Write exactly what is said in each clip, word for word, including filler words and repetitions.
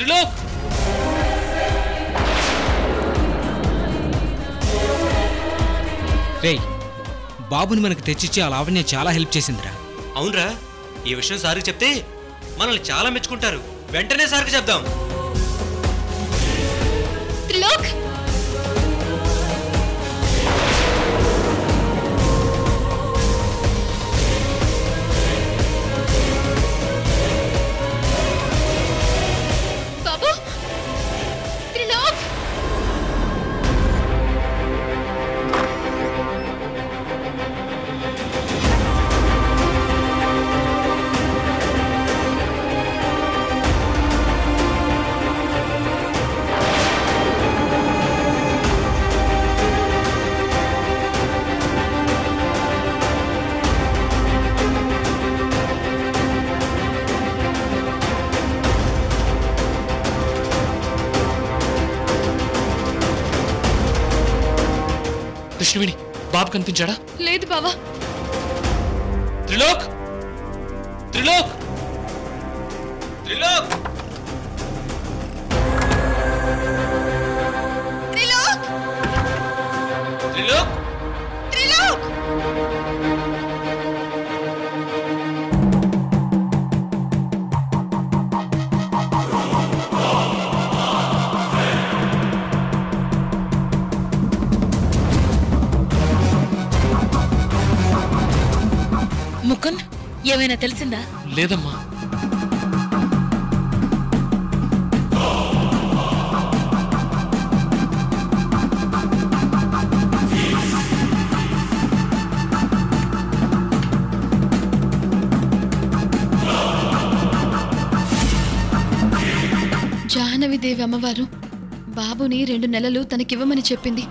త్రిలోక్ రేయ్ బాబుని మనకు తెచ్చిచ్చి ఆ లావణ్య చాలా హెల్ప్ చేసిందిరా. అవునరా, ఈ విషయం సార్కి చెప్తే మనల్ని చాలా మెచ్చుకుంటారు. వెంటనే సార్కి చెప్దాం. త్రిలోక్ బాబు, త్రిలోక్ కృష్ణవేణి బాబు కనిపించాడా? లేదు బావా. త్రిలోక్ త్రిలోక్ త్రిలోక్ త్రిలోక్ త్రిలోక్ త్రిలోక్ ముకుంద్, ఏమైనా తెలిసిందా? లేదమ్మా. జాహ్నవిదేవి అమ్మవారు బాబుని రెండు నెలలు తనకివ్వమని చెప్పింది.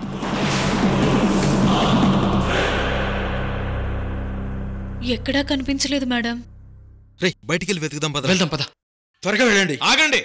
ఎక్కడా కనిపించలేదు మేడం. రే బయటికి వెళ్ళి వెతుకుదాం పద. వెళ్దాం పద. త్వరగా వెళ్ళండి. ఆగండి.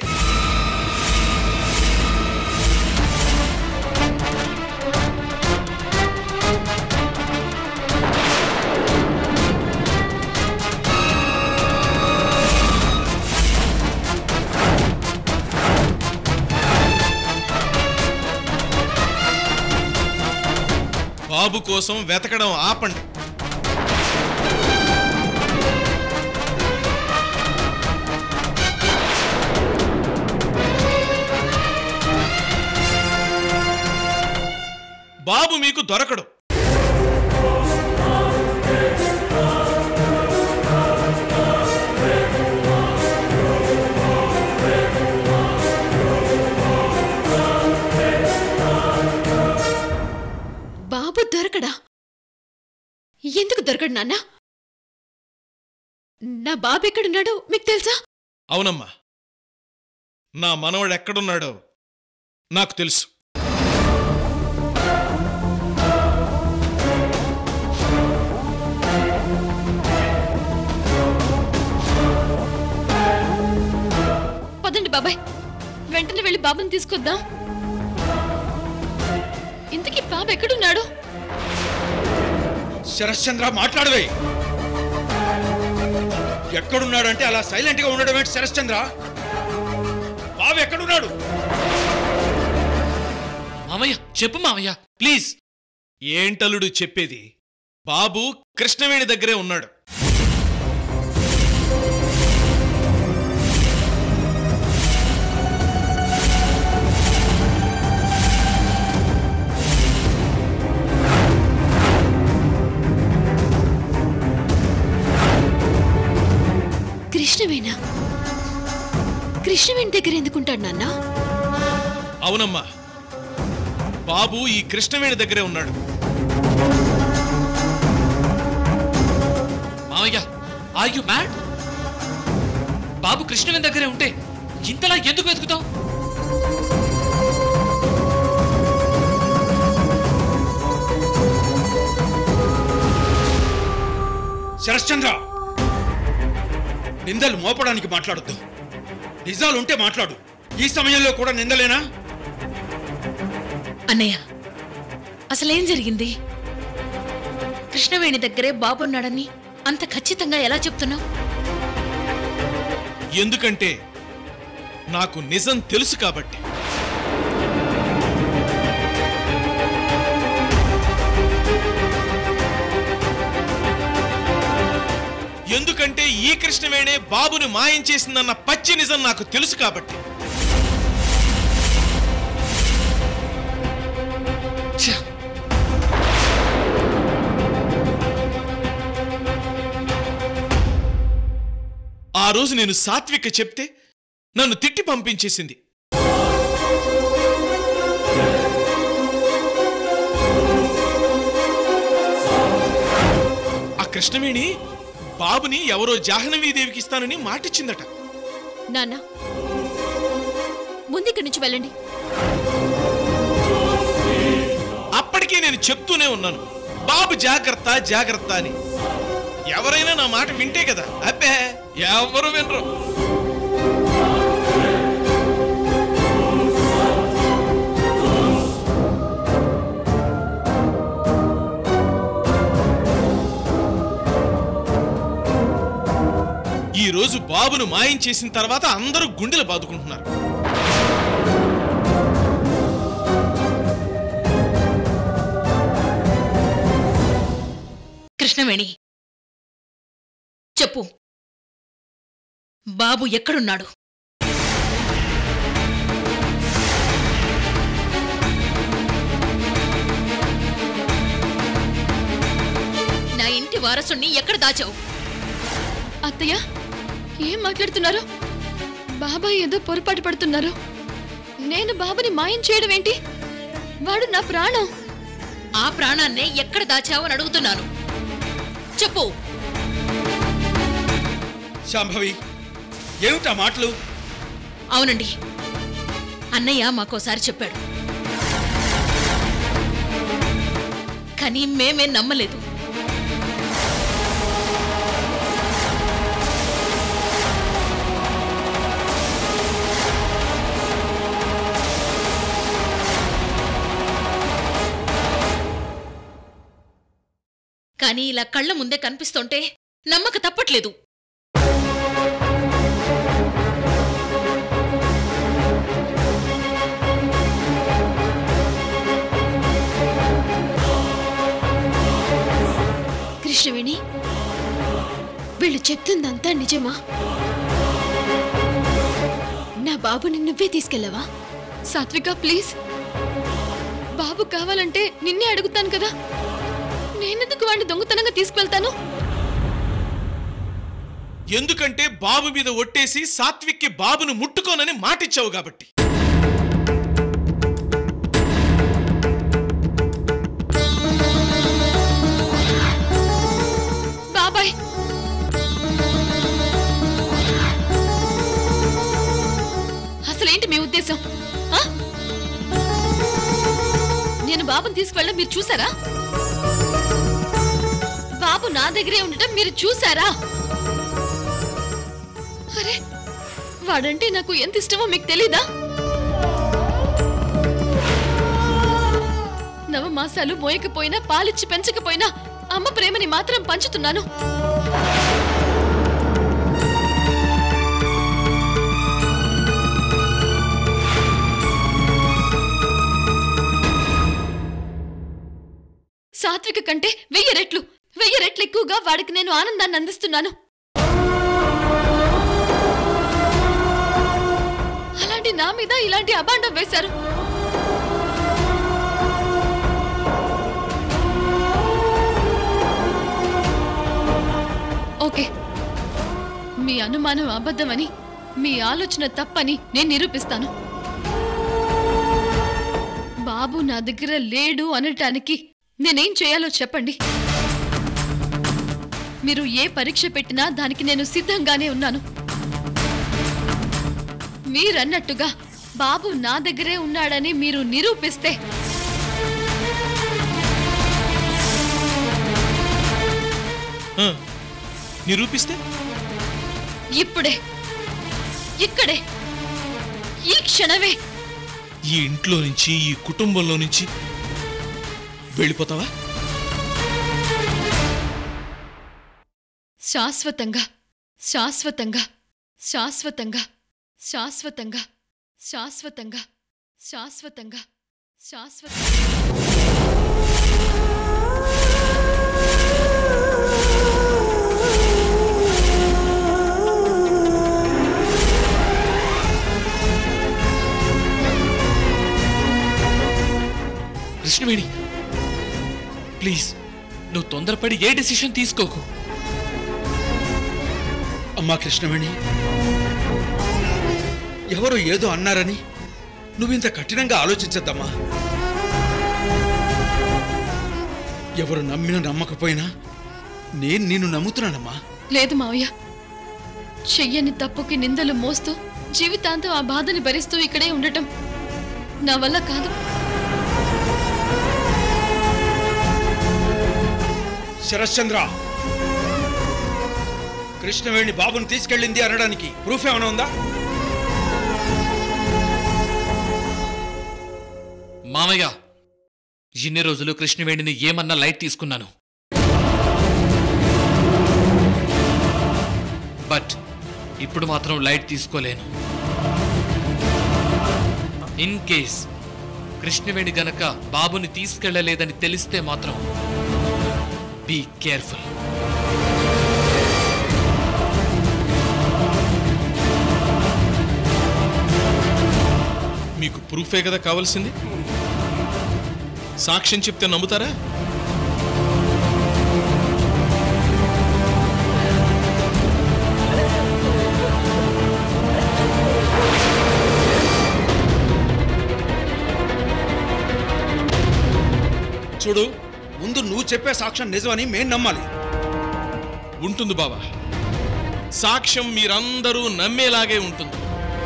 బాబు కోసం వెతకడం ఆపండి. బాబు మీకు దొరకడు. బాబు దొరకడా? ఎందుకు దొరకడు నాన్న? నా బాబు ఎక్కడున్నాడో మీకు తెలుసా? అవునమ్మా, నా మనవడు ఎక్కడున్నాడో నాకు తెలుసు. పదండి బాబాయ్, వెంటనే వెళ్ళి బాబుని తీసుకొద్దాం. ఇంతకీ బాబు ఎక్కడున్నాడు? శరశ్చంద్ర మాట్లాడవే. ఎక్కడున్నాడంటే అలా సైలెంట్ గా ఉండడం ఏంటి శరశ్చంద్ర? బాబు ఎక్కడున్నాడు? మామయ్య చెప్పు మామయ్య ప్లీజ్. ఏంటలుడు చెప్పేది? బాబు కృష్ణవేణి దగ్గరే ఉన్నాడు. కృష్ణవేణ కృష్ణవేణి దగ్గర ఎందుకుంటాడు నాన్న? అవునమ్మా, బాబు ఈ కృష్ణవేణి దగ్గరే ఉన్నాడు. మామయ్య ఆర్ యు మ్యాడ్? బాబు కృష్ణవేణి దగ్గరే ఉంటే ఇంతలా ఎందుకు వెతుకుతావు? శరశ్చంద్ర, నిందలు మోపడానికి మాట్లాడొద్దు. నిజాలుంటే మాట్లాడు. ఈ సమయంలో కూడా నిందలేనా? అన్నయ్య, అసలేం జరిగింది? కృష్ణవేణి దగ్గరే బాబున్నాడని అంత ఖచ్చితంగా ఎలా చెప్తున్నావు? ఎందుకంటే నాకు నిజం తెలుసు కాబట్టి. ఎందుకంటే ఈ కృష్ణవేణే బాబుని మాయం చేసిందన్న పచ్చి నిజం నాకు తెలుసు కాబట్టి. ఆ రోజు నేను సాత్విక చెప్తే నన్ను తిట్టి పంపించేసింది. ఆ కృష్ణవేణి బాబుని ఎవరో జాహ్నవీదేవికి ఇస్తానని మాటిచ్చిందట. నాన్న, ముందిక్కడి నుంచి వెళ్ళండి. అప్పటికే నేను చెప్తూనే ఉన్నాను, బాబు జాగ్రత్త జాగ్రత్త అని. ఎవరైనా నా మాట వింటే కదా. అబ్బే, ఎవరు వినరు. ఈ రోజు బాబును మాయం చేసిన తర్వాత అందరూ గుండెలు బాదుకుంటున్నారు. కృష్ణవేణి, చెప్పు, బాబు ఎక్కడున్నాడు? నా ఇంటి వారసుణ్ణి ఎక్కడ దాచావు? అత్తయ్య, ఏం మాట్లాడుతున్నారు? బాబాయ్ ఏదో పొరపాటు పడుతున్నారు. నేను బాబుని మాయం చేయడం ఏంటి? వాడు నా ప్రాణం. ఆ ప్రాణాన్నే ఎక్కడ దాచావు అని అడుగుతున్నాను. చెప్పు. శాంభవి, ఏమిటా మాటలు? అవునండి, అన్నయ్య మాకోసారి చెప్పాడు, కానీ మేమే నమ్మలేదు. కానీ ఇలా కళ్ళ ముందే కనిపిస్తుంటే నమ్మక తప్పట్లేదు. కృష్ణవేణి, వీళ్ళు చెప్తుందంతా నిజమా? నా బాబుని నువ్వే తీసుకెళ్ళవా? సాత్విక, ప్లీజ్, బాబు కావాలంటే నిన్నే అడుగుతాను కదా. నేనెందుకు వాడిని దొంగతనంగా తీసుకువెళ్తాను? ఎందుకంటే బాబు మీద ఒట్టేసి సాత్విక్కి బాబును ముట్టుకోనని మాటిచ్చావు కాబట్టి. బాబాయ్, అసలేంటి మీ ఉద్దేశం? నేను బాబుని తీసుకువెళ్ళడం మీరు చూసారా? బాబు నా దగ్గరే ఉండటం మీరు చూసారా? అరే, వాడంటే నాకు ఎంత ఇష్టమో మీకు తెలీదా? నవమాసాలు మోయకపోయినా, పాలిచ్చి పెంచకపోయినా అమ్మ ప్రేమని మాత్రం పంచుతున్నాను. సాత్విక కంటే వెయ్యి రెట్లు వెయ్యి రెట్లు ఎక్కువగా వాడికి నేను ఆనందాన్ని అందిస్తున్నాను. అలాంటి నా మీద ఇలాంటి అబాండం వేశారు. ఓకే, మీ అనుమానం అబద్ధమని, మీ ఆలోచన తప్పని నేను నిరూపిస్తాను. బాబు నా దగ్గర లేడు అనటానికి నేనేం చేయాలో చెప్పండి. మీరు ఏ పరీక్ష పెట్టినా దానికి నేను సిద్ధంగానే ఉన్నాను. మీరన్నట్టుగా బాబు నా దగ్గరే ఉన్నాడని మీరు నిరూపిస్తే నిరూపిస్తే ఇప్పుడే, ఇక్కడే, ఈ క్షణమే ఈ ఇంట్లో నుంచి, ఈ కుటుంబంలో నుంచి వెళ్ళిపోతావా? శాశ్వతంగా, శాశ్వతంగా, శాశ్వతంగా, శాశ్వతంగా శాశ్వతంగా శాశ్వతంగా శాశ్వత కృష్ణవేణి ప్లీజ్ నువ్వు తొందరపడి ఏ డెసిషన్ తీసుకోకు. అమ్మా కృష్ణవేణి, ఎవరో ఏదో అన్నారని నువ్వింత కఠినంగా ఆలోచించద్దమ్మా. ఎవరు నమ్మినా నమ్మకపోయినా నేను నిన్ను నమ్ముతున్నానమ్మా. లేదు మావయ్య, చెయ్యని తప్పుకి నిందలు మోస్తూ జీవితాంతం ఆ బాధని భరిస్తూ ఇక్కడే ఉండటం నా వల్ల కాదు. శరశ్చంద్ర, కృష్ణవేణి బాబుని తీసుకెళ్ళింది అనడానికి ప్రూఫ్ ఏమైనా ఉందా? మామయ్య, ఇన్ని రోజులు కృష్ణవేణిని ఏమన్నా లైట్ తీసుకున్నాను. బట్ ఇప్పుడు మాత్రం లైట్ తీసుకోలేను. ఇన్ కేస్ కృష్ణవేణి గనక బాబుని తీసుకెళ్లలేదని తెలిస్తే మాత్రం బీ కేర్ఫుల్. మీకు ప్రూఫే కదా కావాల్సింది? సాక్ష్యం చెప్తే నమ్ముతారా? చూడు, ముందు నువ్వు చెప్పే సాక్ష్యం నిజమని మేం నమ్మాలి. ఉంటుంది బావా, సాక్ష్యం మీరందరూ నమ్మేలాగే ఉంటుంది.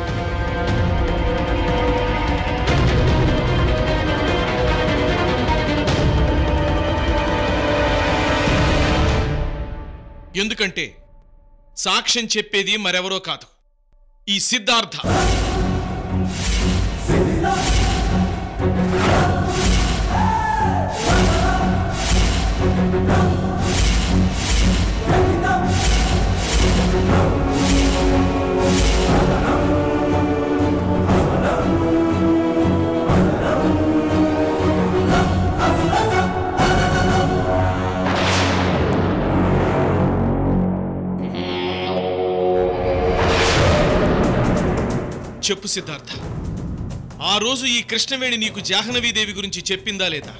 ఎందుకంటే సాక్ష్యం చెప్పేది మరెవరో కాదు, ఈ సిద్ధార్థ. చెప్పు సిద్ధార్థ, ఆ రోజు ఈ కృష్ణవేణి నీకు జాహ్నవీదేవి గురించి చెప్పిందా లేదా?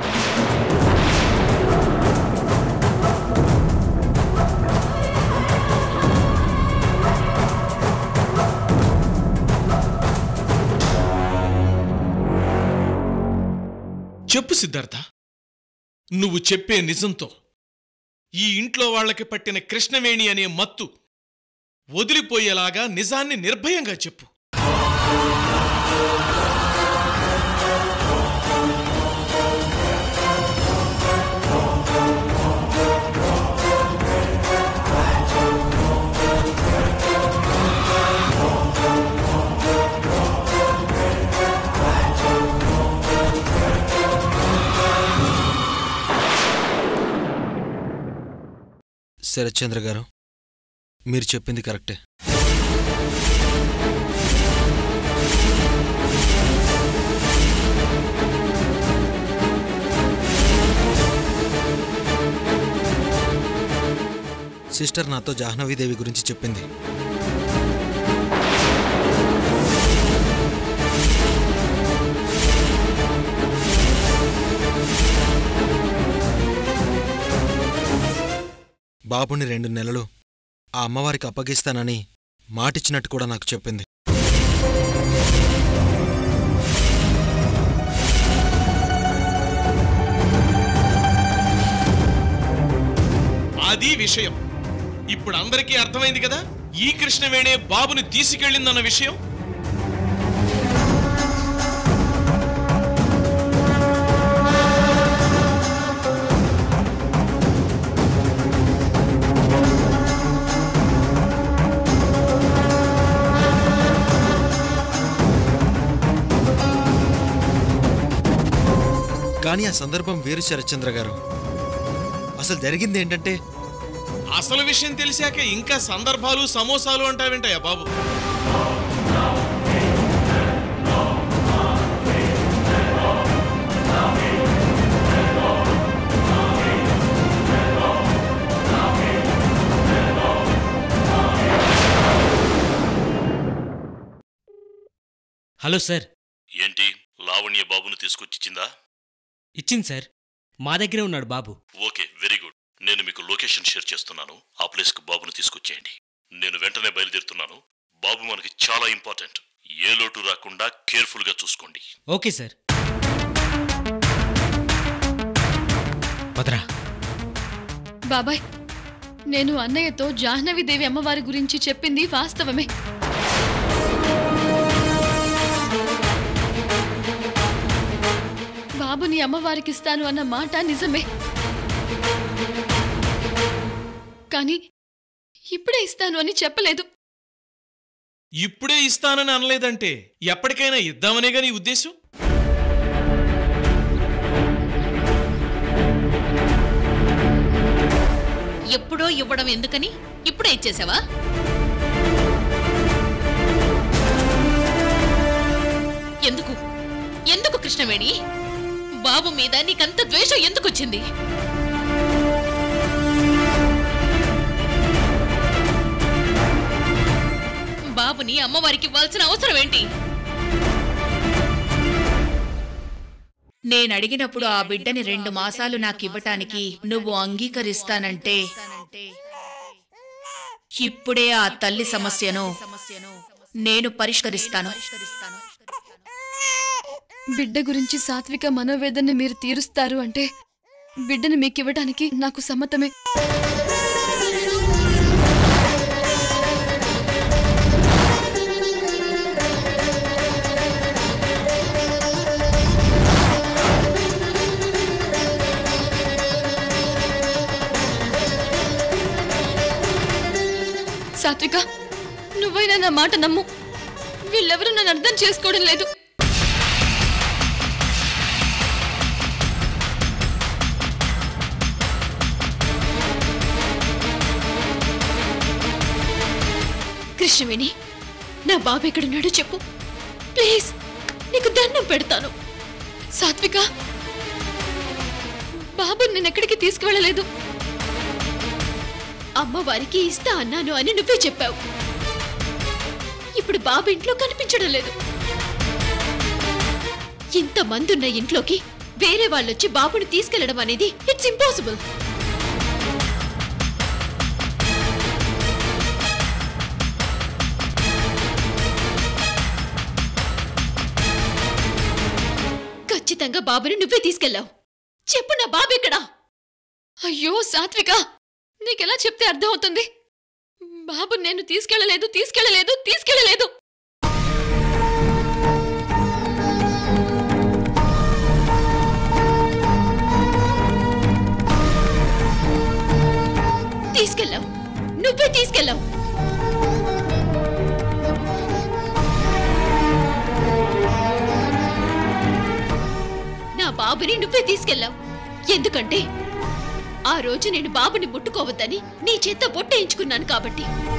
చెప్పు సిద్ధార్థ, నువ్వు చెప్పే నిజంతో ఈ ఇంట్లో వాళ్ళకి పట్టిన కృష్ణవేణి అనే మత్తు వదిలిపోయేలాగా నిజాన్ని నిర్భయంగా చెప్పు. శరత్చంద్ర గారు, మీరు చెప్పింది కరెక్టే. సిస్టర్ నాతో జాహ్నవీదేవి గురించి చెప్పింది. బాబుని రెండు నెలలు ఆ అమ్మవారికి అప్పగిస్తానని మాటిచ్చినట్టు కూడా నాకు చెప్పింది. అది విషయం. ఇప్పుడు అందరికీ అర్థమైంది కదా ఈ కృష్ణవేణే బాబుని తీసుకెళ్ళిందన్న విషయం. కానీ ఆ సందర్భం వేరు శరత్చంద్ర గారు. అసలు జరిగింది ఏంటంటే, అసలు విషయం తెలిసాక ఇంకా సందర్భాలు సమోసాలు అంటావేంటయ్యా బాబు? Hello sir. ఏంటి లావణ్య బాబును తీసుకొచ్చిచ్చిందా? ఇచ్చింది సార్. మా దగ్గరే ఉన్నాడు బాబు. Okay, very good. నేను మీకు లొకేషన్ షేర్ చేస్తున్నాను. ఆ ప్లేస్కు బాబును తీసుకొచ్చేయండి. నేను వెంటనే బయలుదేరుతున్నాను. బాబు మనకి చాలా ఇంపార్టెంట్. ఏ లోటు రాకుండా కేర్ఫుల్గా చూసుకోండి. Okay sir. భద్రా. బాబాయ్, నేను అన్నయ్యతో జాహ్నవీదేవి అమ్మవారి గురించి చెప్పింది వాస్తవమే. బాబుని అమ్మవారికి ఇస్తాను అన్న మాట నిజమే. కానీ ఇప్పుడే ఇస్తాను అని చెప్పలేదు. ఇప్పుడే ఇస్తానని అనలేదంటే ఎప్పటికైనా ఇద్దామనేగా నీ ఉద్దేశం? ఎప్పుడో ఇవ్వడం ఎందుకని ఇప్పుడే ఇచ్చేసావా? ఎందుకు ఎందుకు కృష్ణవేణి? బాబు మీద నీకంత ద్వేషం ఎందుకొచ్చింది? బాబుని అమ్మవారికి ఇవ్వాల్సిన అవసరం ఏంటి? నేనడిగినప్పుడు ఆ బిడ్డని రెండు మాసాలు నాకివ్వటానికి నువ్వు అంగీకరిస్తానంటే ఇప్పుడే ఆ తల్లి సమస్యను నేను పరిష్కరిస్తాను. బిడ్డ గురించి సాత్విక మనోవేదన్ని మీరు తీరుస్తారు అంటే బిడ్డని మీకివ్వడానికి నాకు సమ్మతమే. సాత్విక, నువ్వైనా నా మాట నమ్ము. వీళ్ళెవరూ నన్ను అర్థం చేసుకోవడం లేదు. కృష్ణవేణి, నా బాబు ఎక్కడున్నాడో చెప్పు ప్లీజ్. నీకు దండం పెడతాను. సాత్విక, బాబు నేనెక్కడికి తీసుకువెళ్ళలేదు. అమ్మవారికి ఇస్తా అన్నాను అని నువ్వే చెప్పావు. ఇప్పుడు బాబు ఇంట్లో కనిపించడం లేదు. ఇంతమందున్న ఇంట్లోకి వేరే వాళ్ళొచ్చి బాబుని తీసుకెళ్లడం అనేది ఇట్స్ ఇంపాసిబుల్. ఖచ్చితంగా బాబుని నువ్వే తీసుకెళ్ళావు. చెప్పు, నా బాబు ఎక్కడా? అయ్యో సాత్విక, నీకెలా చెప్తే అర్థం అవుతుంది? బాబు నేను తీసుకెళ్ళలేదు తీసుకెళ్ళలేదు తీసుకెళ్ళలేదు తీసుకెళ్ళావు. నువ్వే తీసుకెళ్ళావు. నా బాబుని నువ్వే తీసుకెళ్ళావు. ఎందుకంటే ఆ రోజు నేను బాబుని ముట్టుకోవద్దని నీ చేత బొట్టేయించుకున్నాను కాబట్టి.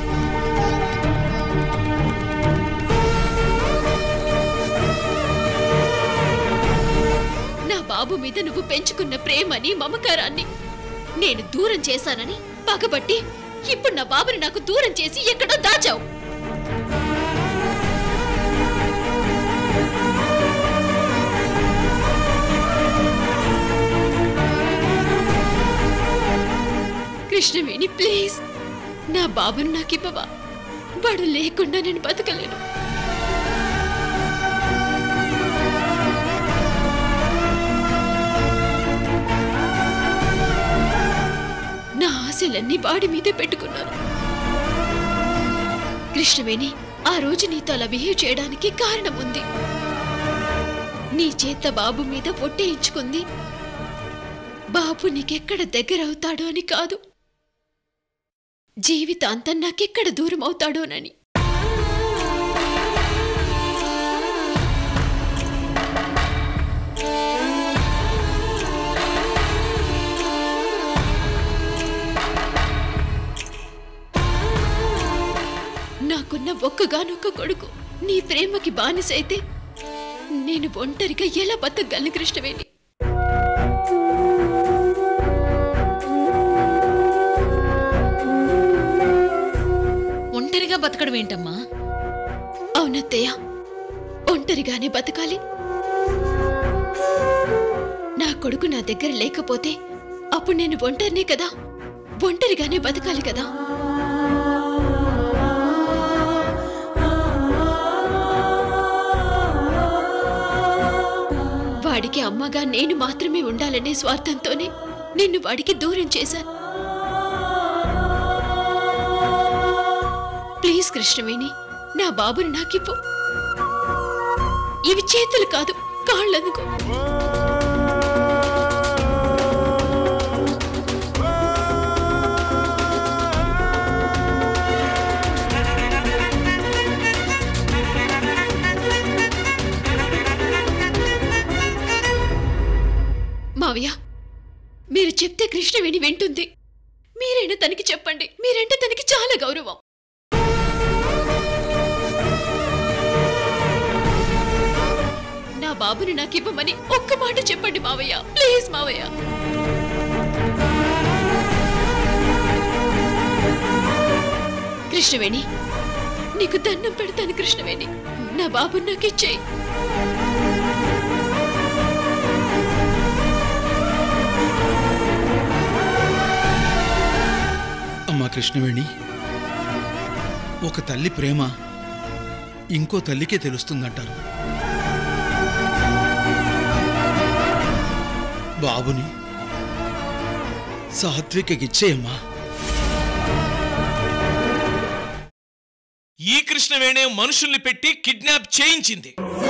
నా బాబు మీద నువ్వు పెంచుకున్న ప్రేమని మమకారాన్ని నేను దూరం చేశానని పగబట్టి ఇప్పుడు నా బాబుని నాకు దూరం చేసి ఎక్కడో దాచావు. కృష్ణవేణి ప్లీజ్, నా బాబుని నాకివ్వవా? వాడు లేకుండా నేను బతకలేను. నా ఆశలన్నీ వాడి మీదే పెట్టుకున్నాను. కృష్ణవేణి, ఆ రోజు నీతో అలా బిహేవ్ చేయడానికి కారణం ఉంది. నీ చేత బాబు మీద పొట్టేయించుకుంది బాబు నీకెక్కడ దగ్గరవుతాడో అని కాదు, జీవితాంతం నాకెక్కడ దూరం అవుతాడోనని. నాకున్న ఒక్కగానొక్క కొడుకు నీ ప్రేమకి బానిసైతే నేను ఒంటరిగా ఎలా బతకగలను కృష్ణవేణి? ఒంటరిగా బతకడం ఏంటమ్మా? అవునత్తయ్య, ఒంటరిగానే బతకాలి. నా కొడుకు నా దగ్గర లేకపోతే అప్పుడు నేను ఒంటరినే కదా, ఒంటరిగానే బతకాలి కదా. వాడికి అమ్మగా నేను మాత్రమే ఉండాలనే స్వార్థంతోనే నిన్ను వాడికి దూరం చేశాను. ప్లీజ్ కృష్ణవేణి, నా బాబుని నాకివ్వు. ఇవి చేతులు కాదు, కాళ్ళనుకో. మావయ్య, మీరు చెప్తే కృష్ణవేణి వింటుంది. మీరైనా తనకి చెప్పండి. మీరంటే తనకి చాలా గౌరవం. నా బాబుని నాకివ్వమని ఒక్క మాట చెప్పండి మావయ్య, ప్లీజ్ మావయ్య. కృష్ణవేణి, నీకు దండం పెడతాను కృష్ణవేణి. నా బాబుని నాకు ఇచ్చేయి. అమ్మా కృష్ణవేణి, ఒక తల్లి ప్రేమ ఇంకో తల్లికే తెలుస్తుందంటారు. బాబుని సాత్వికకిచ్చేయమ్మా. ఈ కృష్ణవేణే మనుషుల్ని పెట్టి కిడ్నాప్ చేయించింది.